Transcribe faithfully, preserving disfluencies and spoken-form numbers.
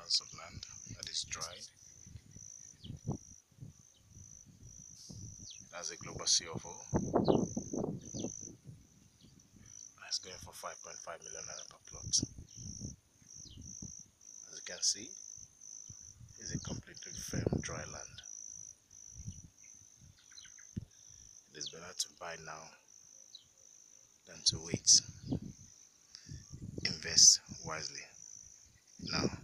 acres of land that is dried. That's a global C of O. That's going for five point five million naira per plot. As you can see, it's a completely firm dry land. It is better to buy now than to wait. Invest wisely now.